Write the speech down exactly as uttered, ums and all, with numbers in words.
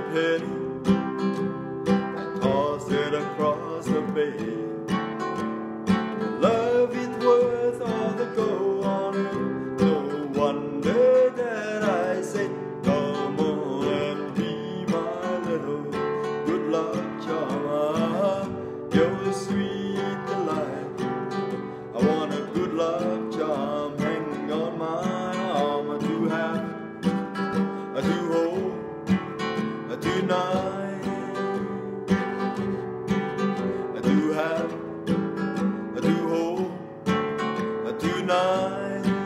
penny, I tossed it across the bay. Love it worth all the gold on it. No wonder that I say, come on and be my little good luck charm. You're a sweet delight. I want a good luck charm hanging on my arm. I do have, I do hold, I do night. I do have, I do hold, I do night.